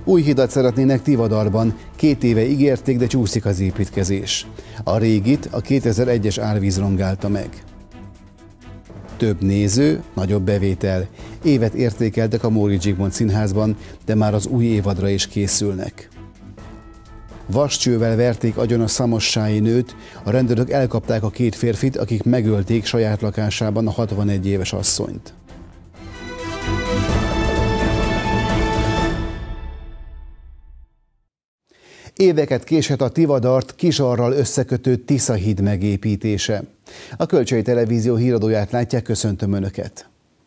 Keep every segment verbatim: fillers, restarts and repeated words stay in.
Új hidat szeretnének Tivadarban, két éve ígérték, de csúszik az építkezés. A régit a kétezer-egyes árvíz rongálta meg. Több néző, nagyobb bevétel. Évet értékeltek a Móricz Zsigmond Színházban, de már az új évadra is készülnek. Vascsővel verték agyon a szamossái nőt, a rendőrök elkapták a két férfit, akik megölték saját lakásában a hatvanegy éves asszonyt. Éveket késett a Tivadart Kisarral összekötő Tisza-híd megépítése. A Kölcsei Televízió híradóját látják, köszöntöm Önöket.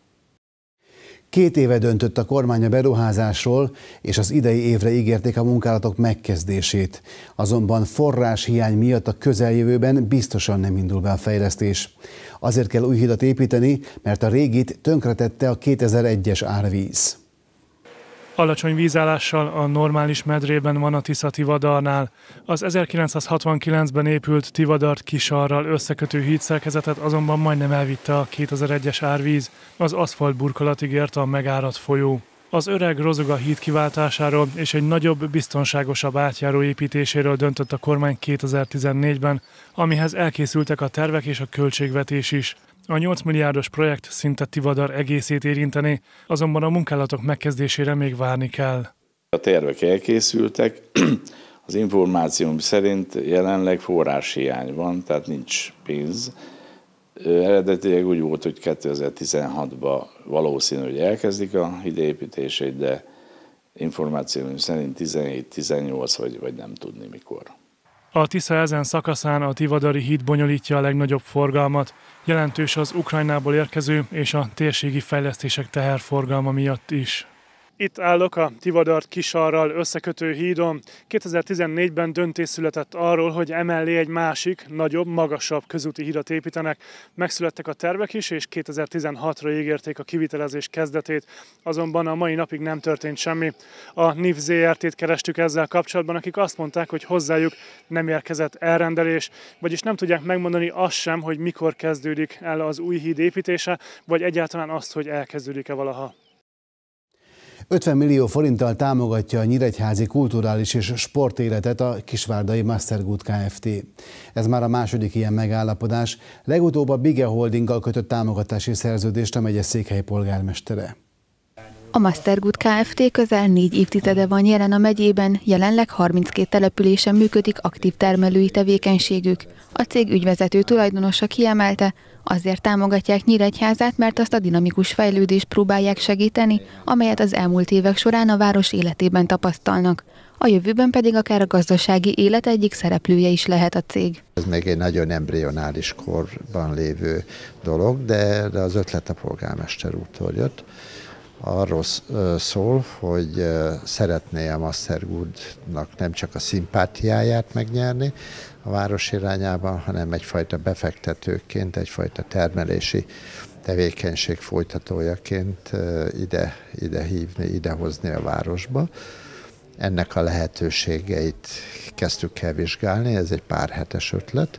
Két éve döntött a kormány a beruházásról, és az idei évre ígérték a munkálatok megkezdését. Azonban forráshiány miatt a közeljövőben biztosan nem indul be a fejlesztés. Azért kell új hidat építeni, mert a régit tönkretette a kétezer-egyes árvíz. Alacsony vízállással a normális medrében van a Tisza Tivadarnál. Az ezerkilencszázhatvankilencben épült Tivadart Kisarral összekötő hídszerkezetet azonban majdnem elvitte a kétezer-egyes árvíz. Az aszfalt burkolatig ért a megáradt folyó. Az öreg Rozoga híd kiváltásáról és egy nagyobb, biztonságosabb átjáró építéséről döntött a kormány kétezer-tizennégyben, amihez elkészültek a tervek és a költségvetés is. A nyolc milliárdos projekt szinte Tivadar egészét érinteni, azonban a munkálatok megkezdésére még várni kell. A tervek elkészültek, az információm szerint jelenleg forráshiány van, tehát nincs pénz. Eredetileg úgy volt, hogy kétezer-tizenhatban valószínű, hogy elkezdik a híd építését, de információm szerint tizenhét tizennyolc vagy, vagy nem tudni mikor. A Tisza ezen szakaszán a Tivadari híd bonyolítja a legnagyobb forgalmat. Jelentős az Ukrajnából érkező és a térségi fejlesztések teherforgalma miatt is. Itt állok a Tivadart Kisarral összekötő hídon. kétezer-tizennégyben döntés született arról, hogy emellé egy másik, nagyobb, magasabb közúti hídat építenek. Megszülettek a tervek is, és kétezer-tizenhatra ígérték a kivitelezés kezdetét. Azonban a mai napig nem történt semmi. A NIF zé er té-t kerestük ezzel kapcsolatban, akik azt mondták, hogy hozzájuk nem érkezett elrendelés, vagyis nem tudják megmondani azt sem, hogy mikor kezdődik el az új híd építése, vagy egyáltalán azt, hogy elkezdődik-e valaha. ötven millió forinttal támogatja a nyíregyházi kulturális és sportéletet a kisvárdai Mastergood Kft. Ez már a második ilyen megállapodás, legutóbb a Bige Holdinggal kötött támogatási szerződést a megyeszékhely polgármestere. A Mastergood Kft. Közel négy évtizede van jelen a megyében, jelenleg harminckét településen működik aktív termelői tevékenységük. A cég ügyvezető tulajdonosa kiemelte, azért támogatják Nyíregyházát, mert azt a dinamikus fejlődést próbálják segíteni, amelyet az elmúlt évek során a város életében tapasztalnak. A jövőben pedig akár a gazdasági élet egyik szereplője is lehet a cég. Ez még egy nagyon embrionális korban lévő dolog, de, de az ötlet a polgármester úrtól jött. Arról szól, hogy szeretné a Mastergoodnak nem csak a szimpátiáját megnyerni a város irányában, hanem egyfajta befektetőként, egyfajta termelési tevékenység folytatójaként ide, ide hívni, idehozni a városba. Ennek a lehetőségeit kezdtük el vizsgálni, ez egy pár hetes ötlet.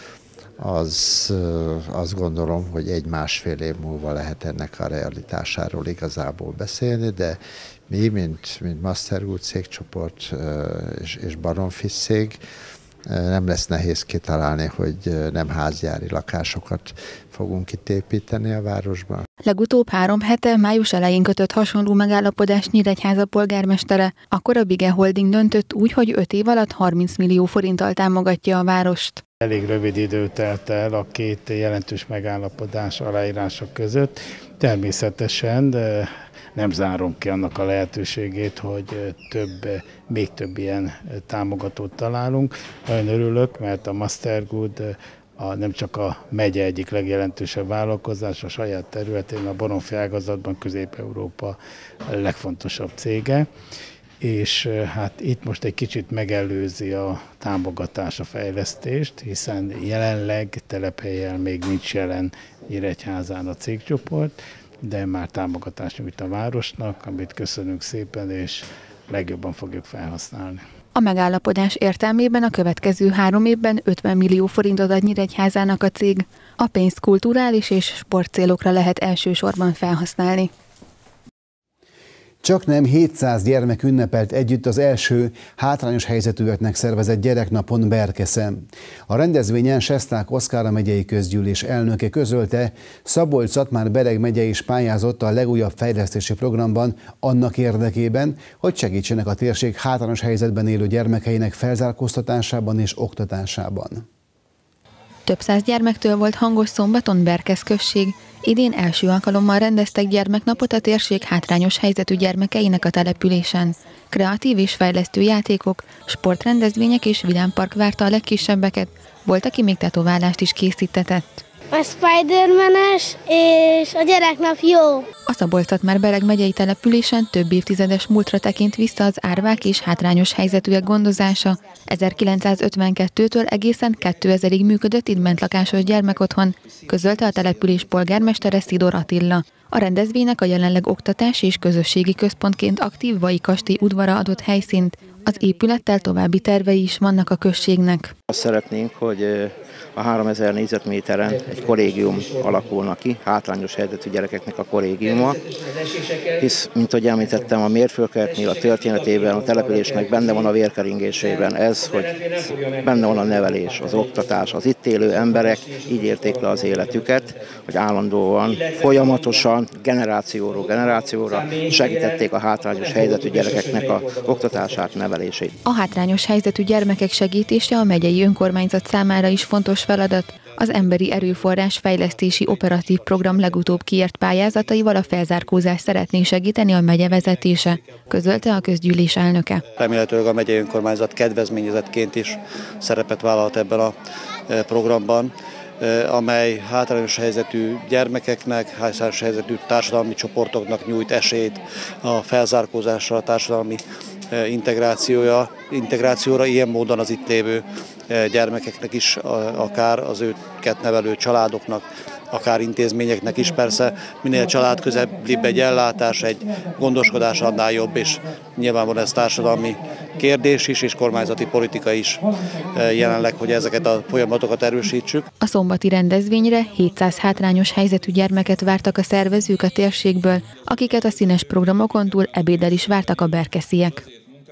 Az, azt gondolom, hogy egy-másfél év múlva lehet ennek a realitásáról igazából beszélni, de mi, mint, mint Mastergood cégcsoport és, és Baromfi cég, nem lesz nehéz kitalálni, hogy nem házjári lakásokat fogunk itt építeni a városban. Legutóbb három hete, május elején kötött hasonló megállapodást Nyíregyháza polgármestere, akkor a Bige Holding döntött úgy, hogy öt év alatt harminc millió forinttal támogatja a várost. Elég rövid idő telt el a két jelentős megállapodás aláírása között. Természetesen de nem zárom ki annak a lehetőségét, hogy több, még több ilyen támogatót találunk. Nagyon örülök, mert a Mastergood a, nem csak a megye egyik legjelentősebb vállalkozás, a saját területén, a baromfi ágazatban Közép-Európa legfontosabb cége. És hát itt most egy kicsit megelőzi a támogatás a fejlesztést, hiszen jelenleg telephelyen még nincs jelen Nyíregyházán a cégcsoport, de már támogatást nyújt a városnak, amit köszönünk szépen, és legjobban fogjuk felhasználni. A megállapodás értelmében a következő három évben ötven millió forintot ad Nyíregyházának a cég. A pénzt kulturális és sportcélokra lehet elsősorban felhasználni. Csaknem hétszáz gyermek ünnepelt együtt az első hátrányos helyzetűeknek szervezett gyereknapon Berkeszen. A rendezvényen Sesták-Oszkára megyei közgyűlés elnöke közölte, Szabolcs-Szatmár-Bereg megye is pályázott a legújabb fejlesztési programban annak érdekében, hogy segítsenek a térség hátrányos helyzetben élő gyermekeinek felzárkóztatásában és oktatásában. Több száz gyermektől volt hangos szombaton Berkesz község. Idén első alkalommal rendeztek gyermeknapot a térség hátrányos helyzetű gyermekeinek a településen. Kreatív és fejlesztő játékok, sportrendezvények és vidámpark várta a legkisebbeket, volt, aki még tetoválást is készítetett. A Spider-Man-es és a gyereknap jó. A Szabolcs-Szatmár-Bereg megyei településen több évtizedes múltra tekint vissza az árvák és hátrányos helyzetűek gondozása. ezerkilencszázötvenkettőtől egészen kétezerig működött itt bentlakásos gyermekotthon, közölte a település polgármestere Szidor Attila. A rendezvénynek a jelenleg oktatás és közösségi központként aktív Vai kastély udvara adott helyszínt. Az épülettel további tervei is vannak a községnek. Azt szeretnénk, hogy a háromezer négyzetméteren egy kollégium alakulna ki, hátrányos helyzetű gyerekeknek a kollégiuma, hisz, mint ahogy említettem, a mérföldkövetnél a történetében, a településnek benne van a vérkeringésében ez, hogy benne van a nevelés, az oktatás, az itt élő emberek így érték le az életüket, hogy állandóan, folyamatosan, generációról generációra segítették a hátrányos helyzetű gyerekeknek a oktatását, nevelését. A hátrányos helyzetű gyermekek segítése a megyei önkormányzat számára is fontos feladat. Az Emberi Erőforrás Fejlesztési Operatív Program legutóbb kiírt pályázataival a felzárkózást szeretné segíteni a megye vezetése, közölte a közgyűlés elnöke. Remélhetőleg a megyei önkormányzat kedvezményezettként is szerepet vállalhat ebben a programban, amely hátrányos helyzetű gyermekeknek, hátrányos helyzetű társadalmi csoportoknak nyújt esélyt a felzárkózásra, a társadalmi integrációja, integrációra, ilyen módon az itt lévő gyermekeknek is, akár az őket nevelő családoknak, akár intézményeknek is. Persze minél családközelibb egy ellátás, egy gondoskodás, annál jobb, és nyilvánvalóan ez társadalmi kérdés is, és kormányzati politika is jelenleg, hogy ezeket a folyamatokat erősítsük. A szombati rendezvényre hétszáz hátrányos helyzetű gyermeket vártak a szervezők a térségből, akiket a színes programokon túl ebéddel is vártak a berkesziek.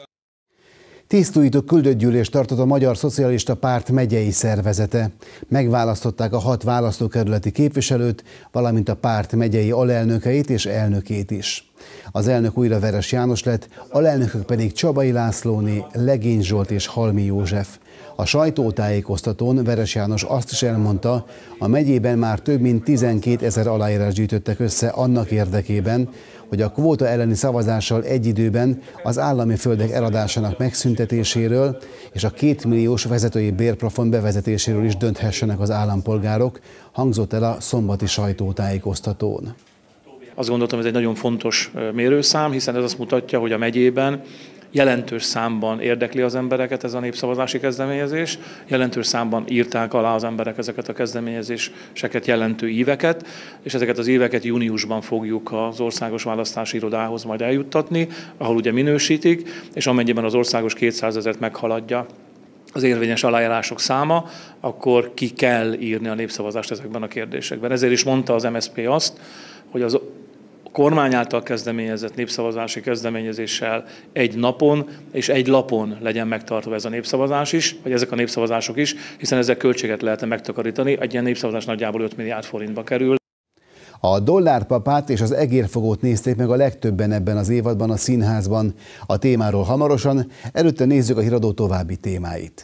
Tisztújító küldöttgyűlést tartott a Magyar Szocialista Párt megyei szervezete. Megválasztották a hat választókerületi képviselőt, valamint a párt megyei alelnökeit és elnökét is. Az elnök újra Veres János lett, alelnökök pedig Csabai Lászlóné, Legény Zsolt és Halmi József. A sajtótájékoztatón Veres János azt is elmondta, a megyében már több mint tizenkétezer aláírás gyűjtöttek össze annak érdekében, hogy a kvóta elleni szavazással egy időben az állami földek eladásának megszüntetéséről és a kétmilliós vezetői bérplafon bevezetéséről is dönthessenek az állampolgárok, hangzott el a szombati sajtótájékoztatón. Azt gondoltam, ez egy nagyon fontos mérőszám, hiszen ez azt mutatja, hogy a megyében jelentős számban érdekli az embereket ez a népszavazási kezdeményezés, jelentős számban írták alá az emberek ezeket a kezdeményezéseket, jelentő íveket, és ezeket az íveket júniusban fogjuk az Országos Választási Irodához majd eljuttatni, ahol ugye minősítik, és amennyiben az országos kétszázezret meghaladja az érvényes aláírások száma, akkor ki kell írni a népszavazást ezekben a kérdésekben. Ezért is mondta az em es zé pé azt, hogy az kormány által kezdeményezett népszavazási kezdeményezéssel egy napon és egy lapon legyen megtartva ez a népszavazás is, vagy ezek a népszavazások is, hiszen ezek költséget lehetne megtakarítani. Egy ilyen népszavazás nagyjából öt milliárd forintba kerül. A Dollárpapát és az Egérfogót nézték meg a legtöbben ebben az évadban a színházban. A témáról hamarosan, előtte nézzük a híradó további témáit.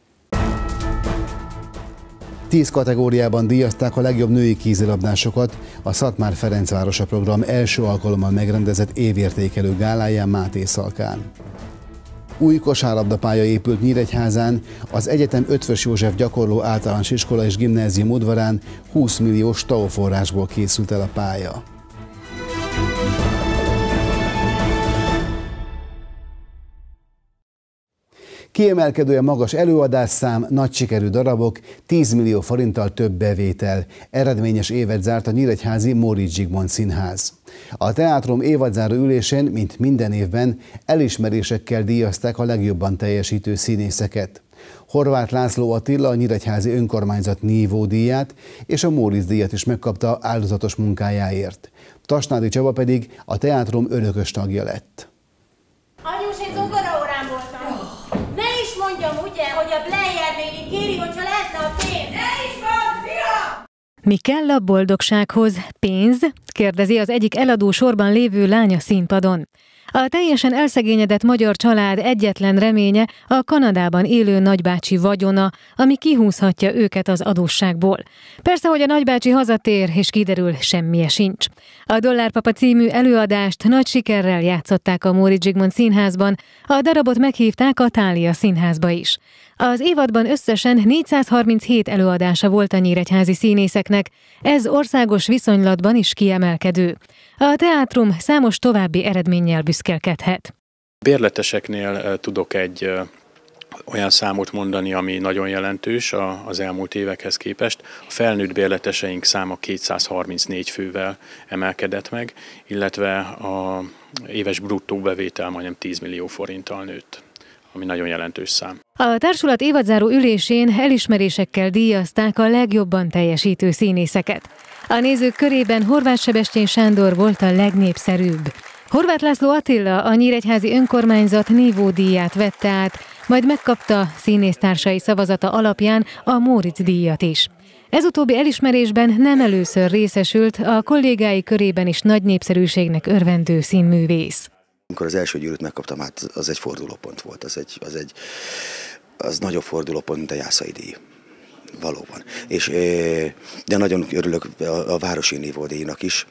Tíz kategóriában díjazták a legjobb női kézilabdásokat a Szatmár-Ferencvárosa program első alkalommal megrendezett évértékelő gáláján Máté Szalkán. Új kosárlabdapálya épült Nyíregyházán, az egyetem Ötvös József gyakorló általános iskola és gimnázium udvarán húsz milliós té á o forrásból készült el a pálya. Kiemelkedően magas előadásszám, nagy sikerű darabok, tíz millió forinttal több bevétel. Eredményes évet zárt a nyíregyházi Móricz Zsigmond Színház. A teátrum évadzáró ülésén, mint minden évben, elismerésekkel díjazták a legjobban teljesítő színészeket. Horváth László Attila a Nyíregyházi Önkormányzat nívódíját és a Móricz díjat is megkapta áldozatos munkájáért. Tasnádi Csaba pedig a teátrum örökös tagja lett. Anyós, én zongoraórán voltam. Ne is mondjam, ugye, hogy a Blair néni kéri, hogyha lehetne a pénz. Ne is van, fia! Mi kell a boldogsághoz? Pénz? Kérdezi az egyik eladó sorban lévő lánya színpadon. A teljesen elszegényedett magyar család egyetlen reménye a Kanadában élő nagybácsi vagyona, ami kihúzhatja őket az adósságból. Persze, hogy a nagybácsi hazatér, és kiderül, semmije sincs. A Dollárpapa című előadást nagy sikerrel játszották a Móricz Zsigmond Színházban, a darabot meghívták a Thália Színházba is. Az évadban összesen négyszázharminchét előadása volt a nyíregyházi színészeknek, ez országos viszonylatban is kiemelkedő. A teátrum számos további eredménnyel büszkélkedhet. Bérleteseknél tudok egy olyan számot mondani, ami nagyon jelentős az elmúlt évekhez képest. A felnőtt bérleteseink száma kétszázharmincnégy fővel emelkedett meg, illetve az éves bruttó bevétel majdnem tíz millió forinttal nőtt, ami nagyon jelentős szám. A társulat évadzáró ülésén elismerésekkel díjazták a legjobban teljesítő színészeket. A nézők körében Horváth Sebestyén Sándor volt a legnépszerűbb. Horváth László Attila a Nyíregyházi Önkormányzat nívódíját vette át, majd megkapta színésztársai szavazata alapján a Móricz díjat is. Ez utóbbi elismerésben nem először részesült, a kollégái körében is nagy népszerűségnek örvendő színművész. Amikor az első gyűrűt megkaptam, hát az egy fordulópont volt, az egy, az egy az nagyobb fordulópont, mint a Jászai díj. Valóban. És, de nagyon örülök a városi nívódíjnak is.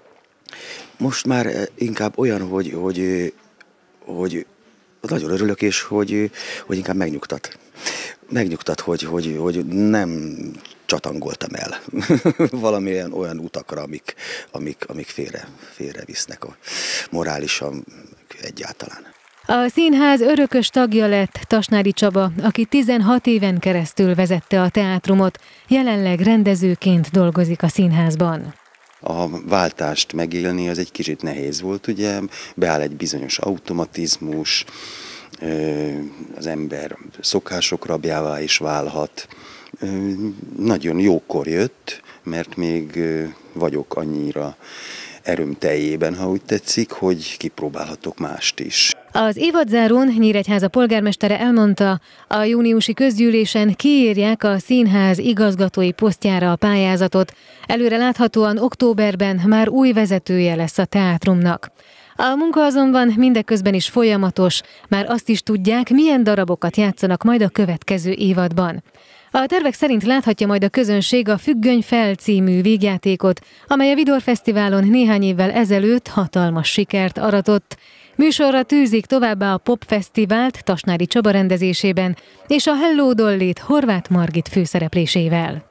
Most már inkább olyan, hogy, hogy, hogy nagyon örülök, és hogy, hogy inkább megnyugtat. Megnyugtat, hogy, hogy, hogy nem csatangoltam el valamilyen olyan utakra, amik, amik, amik félre, félre visznek a morálisan egyáltalán. A színház örökös tagja lett Tasnádi Csaba, aki tizenhat éven keresztül vezette a teátrumot, jelenleg rendezőként dolgozik a színházban. A váltást megélni az egy kicsit nehéz volt, ugye, beáll egy bizonyos automatizmus, az ember szokások rabjává is válhat. Nagyon jókor jött, mert még vagyok annyira erőm teljében, ha úgy tetszik, hogy kipróbálhatok mást is. Az évadzárón Nyíregyháza polgármestere elmondta, a júniusi közgyűlésen kiírják a színház igazgatói posztjára a pályázatot. Előre láthatóan októberben már új vezetője lesz a teátrumnak. A munka azonban mindeközben is folyamatos, már azt is tudják, milyen darabokat játszanak majd a következő évadban. A tervek szerint láthatja majd a közönség a Függöny fel című vígjátékot, amely a Vidor Fesztiválon néhány évvel ezelőtt hatalmas sikert aratott. Műsorra tűzik továbbá a Pop Fesztivált Tasnádi Csaba rendezésében, és a Hello Dollyt Horváth Margit főszereplésével.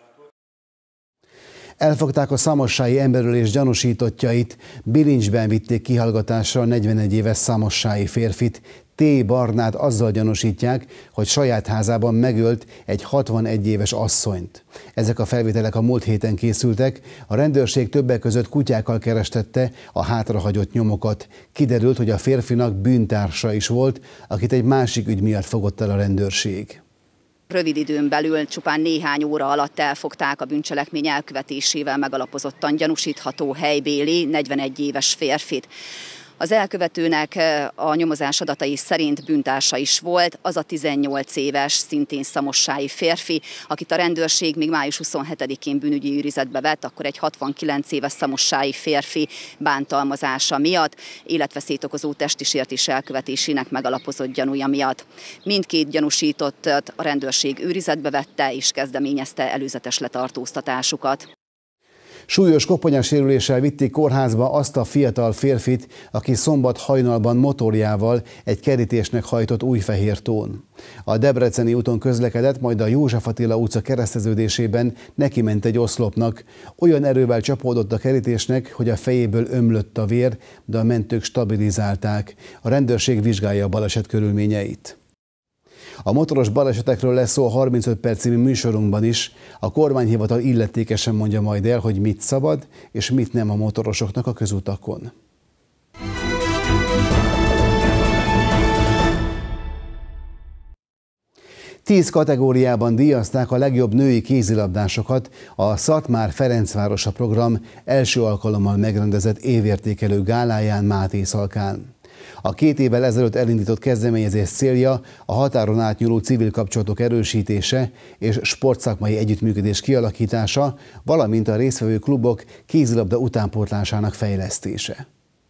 Elfogták a szamossái emberölés gyanúsítottjait, bilincsben vitték kihallgatásra a negyvenegy éves szamossái férfit. T. Barnát azzal gyanúsítják, hogy saját házában megölt egy hatvanegy éves asszonyt. Ezek a felvételek a múlt héten készültek, a rendőrség többek között kutyákkal kerestette a hátrahagyott nyomokat. Kiderült, hogy a férfinak bűntársa is volt, akit egy másik ügy miatt fogott el a rendőrség. Rövid időn belül, csupán néhány óra alatt elfogták a bűncselekmény elkövetésével megalapozottan gyanúsítható helybéli negyvenegy éves férfit. Az elkövetőnek a nyomozás adatai szerint bűntársa is volt, az a tizennyolc éves, szintén szamossái férfi, akit a rendőrség még május huszonhetedikén bűnügyi őrizetbe vett, akkor egy hatvankilenc éves szamossái férfi bántalmazása miatt, életveszélyt okozó testi sértés elkövetésének megalapozott gyanúja miatt. Mindkét gyanúsítottat a rendőrség őrizetbe vette és kezdeményezte előzetes letartóztatásukat. Súlyos koponyasérüléssel vitték kórházba azt a fiatal férfit, aki szombat hajnalban motorjával egy kerítésnek hajtott Újfehértón. A Debreceni úton közlekedett, majd a József Attila utca kereszteződésében nekiment egy oszlopnak. Olyan erővel csapódott a kerítésnek, hogy a fejéből ömlött a vér, de a mentők stabilizálták. A rendőrség vizsgálja a baleset körülményeit. A motoros balesetekről lesz szó a harmincöt perc című műsorunkban is. A kormányhivatal illetékesen mondja majd el, hogy mit szabad és mit nem a motorosoknak a közutakon. Tíz kategóriában díjazták a legjobb női kézilabdásokat a Szatmár-Ferencvárosa program első alkalommal megrendezett évértékelő gáláján Mátészalkán. A két évvel ezelőtt elindított kezdeményezés célja a határon átnyúló civil kapcsolatok erősítése és sportszakmai együttműködés kialakítása, valamint a résztvevő klubok kézilabda utánpótlásának fejlesztése.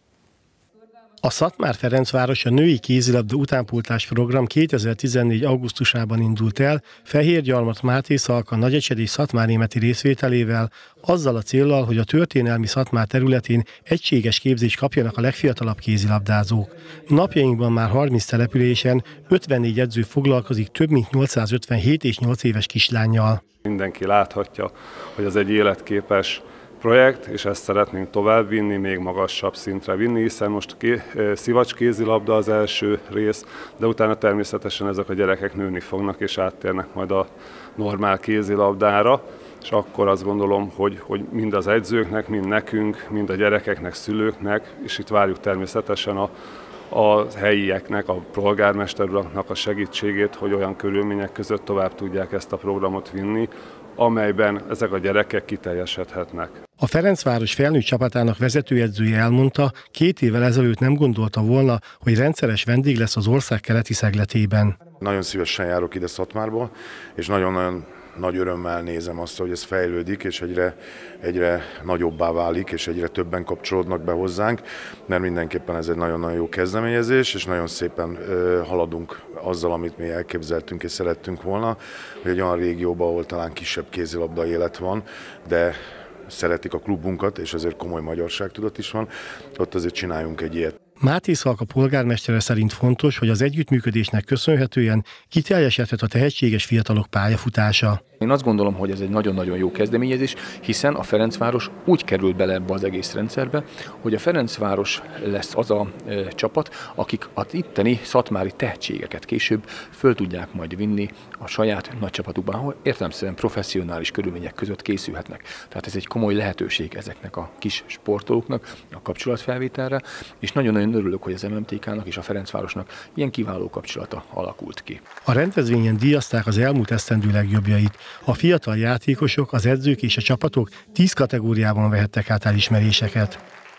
A Szatmár-Ferencváros a női kézilabda utánpótlás program kétezer-tizennégy. augusztusában indult el Fehérgyarmat, Mátészalka, Nagyecsed és Szatmárnémeti részvételével, azzal a céllal, hogy a történelmi Szatmár területén egységes képzést kapjanak a legfiatalabb kézilabdázók. Napjainkban már harminc településen ötvennégy edző foglalkozik több mint nyolcszázötvenhét és nyolc éves kislánnyal. Mindenki láthatja, hogy ez egy életképes projekt, és ezt szeretnénk továbbvinni, még magasabb szintre vinni, hiszen most ké, szivacs kézilabda az első rész, de utána természetesen ezek a gyerekek nőni fognak, és áttérnek majd a normál kézilabdára, és akkor azt gondolom, hogy, hogy mind az edzőknek, mind nekünk, mind a gyerekeknek, szülőknek, és itt várjuk természetesen a, a helyieknek, a polgármester uraknak a segítségét, hogy olyan körülmények között tovább tudják ezt a programot vinni, amelyben ezek a gyerekek kiteljesedhetnek. A Ferencváros felnőtt csapatának vezetőedzője elmondta, két évvel ezelőtt nem gondolta volna, hogy rendszeres vendég lesz az ország keleti szegletében. Nagyon szívesen járok ide Szatmárba, és nagyon-nagyon nagy örömmel nézem azt, hogy ez fejlődik, és egyre, egyre nagyobbá válik, és egyre többen kapcsolódnak be hozzánk, mert mindenképpen ez egy nagyon-nagyon jó kezdeményezés, és nagyon szépen ö, haladunk azzal, amit mi elképzeltünk és szerettünk volna, hogy egy olyan régióban, ahol talán kisebb kézilabda élet van, de szeretik a klubunkat, és ezért komoly magyarságtudat is van, ott azért csináljunk egy ilyet. Mátészalka polgármestere szerint fontos, hogy az együttműködésnek köszönhetően kiteljesedhet a tehetséges fiatalok pályafutása. Én azt gondolom, hogy ez egy nagyon-nagyon jó kezdeményezés, hiszen a Ferencváros úgy kerül bele ebbe az egész rendszerbe, hogy a Ferencváros lesz az a e, csapat, akik az itteni szatmári tehetségeket később föl tudják majd vinni a saját nagy csapatukban, ahol értelemszerűen professzionális körülmények között készülhetnek. Tehát ez egy komoly lehetőség ezeknek a kis sportolóknak a kapcsolatfelvételre, és nagyon-nagyon örülök, hogy az em em té ká-nak és a Ferencvárosnak ilyen kiváló kapcsolata alakult ki. A rendezvényen díjazták az elmúlt esztendő legjobbjait. A fiatal játékosok, az edzők és a csapatok tíz kategóriában vehettek át elismeréseket.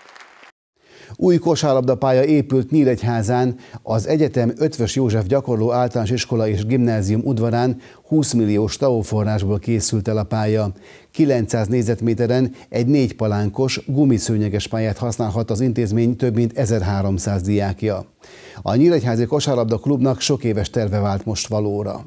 Új kosárlabdapálya épült Nyíregyházán, az egyetem Ötvös József gyakorló általános iskola és gimnázium udvarán húsz milliós té á o forrásból készült el a pálya. kilencszáz négyzetméteren egy négy palánkos, gumiszőnyeges pályát használhat az intézmény több mint ezerháromszáz diákja. A Nyíregyházi Kosárlabda Klubnak sok éves terve vált most valóra.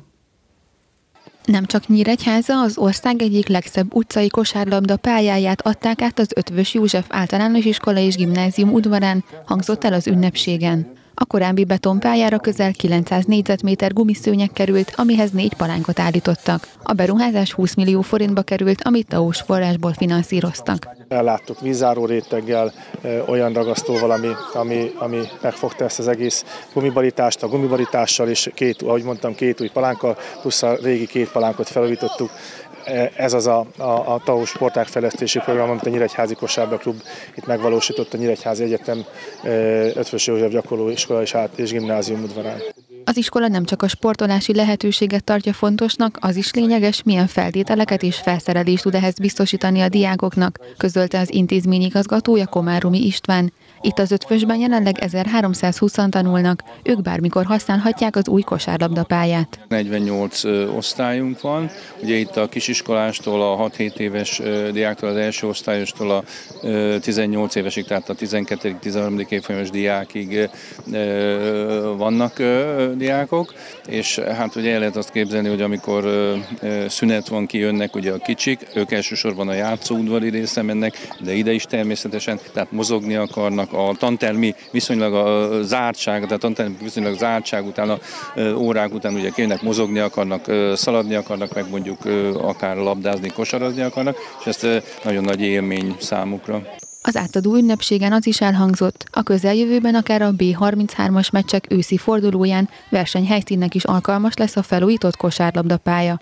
Nem csak Nyíregyháza, az ország egyik legszebb utcai kosárlabda pályáját adták át az Ötvös József általános iskola és gimnázium udvarán, hangzott el az ünnepségen. A korábbi betonpályára közel kilencszáz négyzetméter gumiszőnyeg került, amihez négy palánkot állítottak. A beruházás húsz millió forintba került, amit té á o-s forrásból finanszíroztak. Elláttuk vízzáró réteggel, olyan ragasztóval, ami, ami, ami megfogta ezt az egész gumibarítást, a gumibarítással és két, ahogy mondtam, két új palánkkal, plusz a régi két palánkot felújítottuk. Ez az a, a, a té á o sportágfejlesztési program, amit a Nyíregyházi Kosárlabda Klub itt megvalósított a Nyíregyházi Egyetem Ötvös József gyakorló iskola és, át, és gimnázium udvarán. Az iskola nem csak a sportolási lehetőséget tartja fontosnak, az is lényeges, milyen feltételeket és felszerelést tud ehhez biztosítani a diákoknak, közölte az intézmény igazgatója, Komáromi István. Itt az Ötvösben jelenleg ezerháromszázhúszan tanulnak, ők bármikor használhatják az új kosárlabdapályát. negyvennyolc osztályunk van, ugye itt a kisiskolástól a hat-hét éves diáktól, az első osztályostól a tizennyolc évesig, tehát a tizenkettedik tizenharmadik évfolyamos diákig vannak diákok, és hát ugye el lehet azt képzelni, hogy amikor szünet van, kijönnek ugye a kicsik, ők elsősorban a játszóudvari része mennek, de ide is természetesen, tehát mozogni akarnak, a tantermi viszonylag a zártság, tehát a tantermi viszonylag zártság után, a órák után ugye kijönnek, mozogni akarnak, szaladni akarnak, meg mondjuk akár labdázni, kosarazni akarnak, és ez nagyon nagy élmény számukra. Az átadó ünnepségen az is elhangzott, a közeljövőben akár a bé harminchárom-as meccsek őszi fordulóján versenyhelyszínnek is alkalmas lesz a felújított kosárlabdapálya.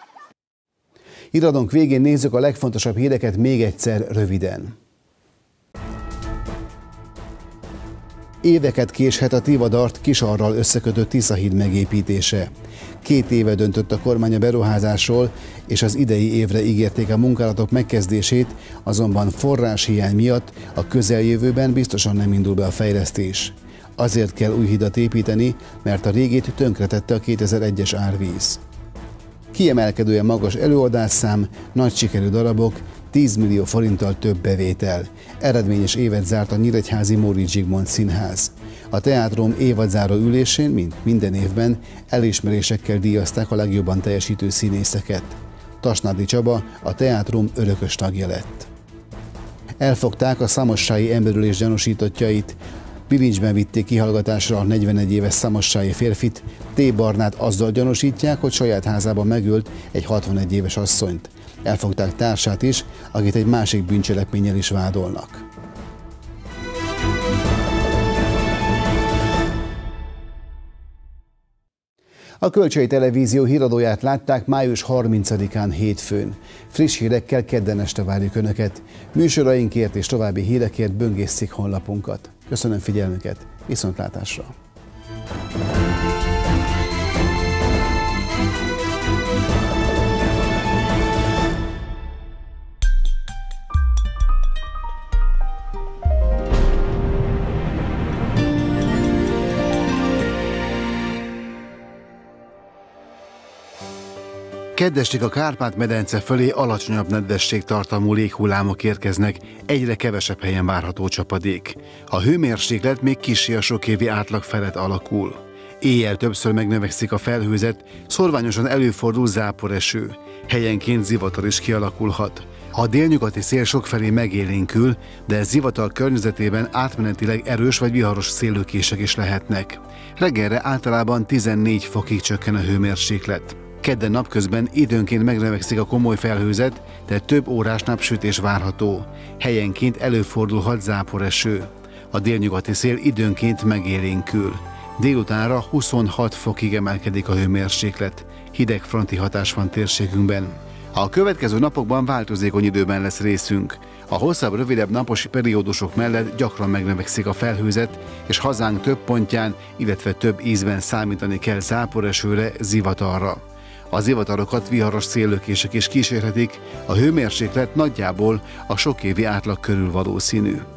Iradónk végén nézzük a legfontosabb híreket még egyszer röviden. Éveket késhet a Tivadart Kisarral összekötő Tiszahíd megépítése. Két éve döntött a kormány a beruházásról, és az idei évre ígérték a munkálatok megkezdését, azonban forráshiány miatt a közeljövőben biztosan nem indul be a fejlesztés. Azért kell új hidat építeni, mert a régit tönkretette a kétezer-egyes árvíz. Kiemelkedően magas előadásszám, nagy sikerű darabok, tíz millió forinttal több bevétel. Eredményes évet zárt a Nyíregyházi Móricz Zsigmond Színház. A teátrum évadzáró ülésén, mint minden évben, elismerésekkel díjazták a legjobban teljesítő színészeket. Tasnádi Csaba a teátrum örökös tagja lett. Elfogták a szamossái emberülés gyanúsítottjait. Bilincsben vitték kihallgatásra a negyvenegy éves szamossái férfit. T. Barnát azzal gyanúsítják, hogy saját házában megölt egy hatvanegy éves asszonyt. Elfogták társát is, akit egy másik bűncselekménnyel is vádolnak. A Kölcsei Televízió híradóját látták május harmincadikán hétfőn. Friss hírekkel kedden este várjuk Önöket. Műsorainkért és további hírekért böngészték honlapunkat. Köszönöm figyelmüket, viszontlátásra! Keddestig a Kárpát-medence fölé alacsonyabb nedvességtartalmú léghullámok érkeznek, egyre kevesebb helyen várható csapadék. A hőmérséklet még kissé a sokévi átlag felett alakul. Éjjel többször megnövekszik a felhőzet, szorványosan előfordul záporeső. Helyenként zivatar is kialakulhat. A délnyugati szél sokfelé megélénkül, de zivatar környezetében átmenetileg erős vagy viharos széllökések is lehetnek. Reggelre általában tizennégy fokig csökken a hőmérséklet. Kedden napközben időnként megnövekszik a komoly felhőzet, de több órás napsütés várható. Helyenként előfordulhat záporeső. A délnyugati szél időnként megélénkül. Délutánra huszonhat fokig emelkedik a hőmérséklet. Hidegfronti hatás van térségünkben. A következő napokban változékony időben lesz részünk. A hosszabb, rövidebb napos periódusok mellett gyakran megnövekszik a felhőzet, és hazánk több pontján, illetve több ízben számítani kell záporesőre, zivatarra. A zivatarokat viharos széllökések is kísérhetik, a hőmérséklet nagyjából a sokévi átlag körül valószínű.